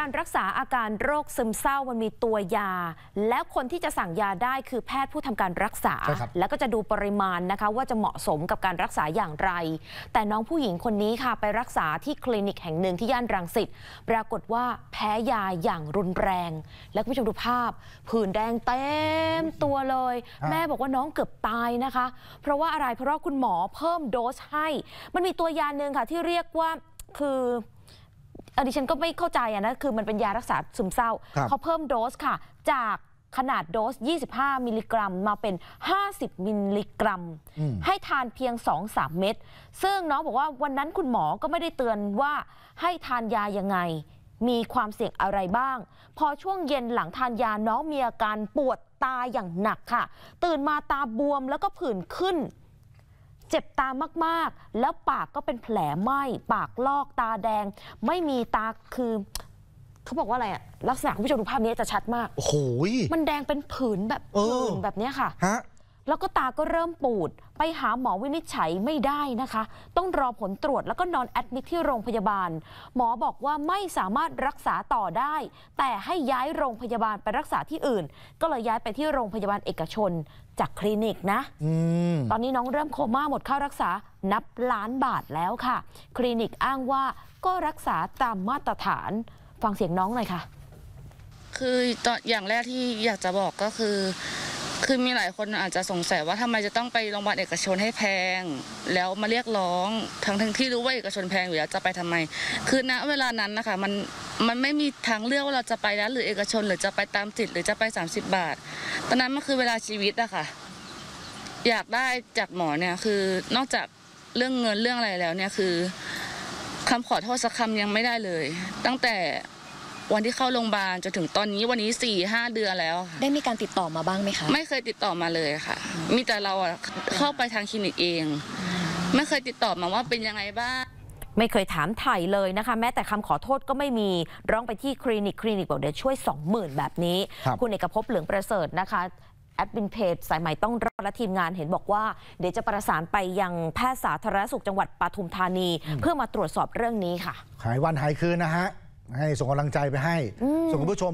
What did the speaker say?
การรักษาอาการโรคซึมเศร้ามันมีตัวยาและคนที่จะสั่งยาได้คือแพทย์ผู้ทำการรักษาแล้วก็จะดูปริมาณนะคะว่าจะเหมาะสมกับการรักษาอย่างไรแต่น้องผู้หญิงคนนี้ค่ะไปรักษาที่คลินิกแห่งหนึ่งที่ย่านรังสิตปรากฏว่าแพ้ยาอย่างรุนแรงและคุณผู้ชมดูภาพผื่นแดงเต็มตัวเลยแม่บอกว่าน้องเกือบตายนะคะเพราะว่าอะไรเพราะว่าคุณหมอเพิ่มโดสให้มันมีตัวยาหนึ่งค่ะที่เรียกว่าคือดิฉันก็ไม่เข้าใจนะคือมันเป็นยารักษาซึมเศร้าเขาเพิ่มโดสค่ะจากขนาดโดส25มิลลิกรัมมาเป็น50มิลลิกรัมให้ทานเพียง 2-3 เม็ดซึ่งน้องบอกว่าวันนั้นคุณหมอก็ไม่ได้เตือนว่าให้ทานยายังไงมีความเสี่ยงอะไรบ้างพอช่วงเย็นหลังทานยาน้องมีอาการปวดตาอย่างหนักค่ะตื่นมาตาบวมแล้วก็ผื่นขึ้นเจ็บตามากๆแล้วปากก็เป็นแผลไหม้ปากลอกตาแดงไม่มีตาคือเขาบอกว่าอะไรอะลักษณะคุณผู้ชมดูภาพนี้จะชัดมากโอ้โหมันแดงเป็นผื่นแบบผื่นแบบนี้ค่ะแล้วก็ตาก็เริ่มปูดไปหาหมอวินิจฉัยไม่ได้นะคะต้องรอผลตรวจแล้วก็นอนแอดมิทที่โรงพยาบาลหมอบอกว่าไม่สามารถรักษาต่อได้แต่ให้ย้ายโรงพยาบาลไปรักษาที่อื่นก็เลยย้ายไปที่โรงพยาบาลเอกชนจากคลินิกนะตอนนี้น้องเริ่มโคม่าหมดค่ารักษานับล้านบาทแล้วค่ะคลินิกอ้างว่าก็รักษาตามมาตรฐานฟังเสียงน้องหน่อยค่ะคือตอนอย่างแรกที่อยากจะบอกก็คือมีหลายคนอาจจะสงสัยว่าทำไมจะต้องไปโรงพยาบาลเอกชนให้แพงแล้วมาเรียกร้องทั้งที่รู้ว่าเอกชนแพงอยู่แล้วจะไปทำไมคือณเวลานั้นนะคะมันไม่มีทางเลือกว่าเราจะไปแล้วหรือเอกชนหรือจะไปตามสิทธิ์หรือจะไป30 บาทตอนนั้นมันคือเวลาชีวิตอะค่ะอยากได้จากหมอเนี่ยคือนอกจากเรื่องเงินเรื่องอะไรแล้วเนี่ยคือคำขอโทษสักคำยังไม่ได้เลยตั้งแต่วันที่เข้าโรงพยาบาลจนถึงตอนนี้วันนี้ 4-5 เดือนแล้วได้มีการติดต่อมาบ้างไหมคะไม่เคยติดต่อมาเลยค่ะมีแต่เราเข้าไปทางคลินิกเองไม่เคยติดต่อมาว่าเป็นยังไงบ้างไม่เคยถามไถ่เลยนะคะแม้แต่คำขอโทษก็ไม่มีร้องไปที่คลินิกบอกเดี๋ยวช่วย 20,000 แบบนี้คุณเอกภพเหลืองประเสริฐนะคะแอดมินเพจสายใหม่ต้องรอดและทีมงานเห็นบอกว่าเดี๋ยวจะประสานไปยังแพทย์สาธารณสุขจังหวัดปทุมธานีเพื่อมาตรวจสอบเรื่องนี้ค่ะหายวันหายคืนนะฮะให้ส่งกำลังใจไปให้ส่งคุณผู้ชม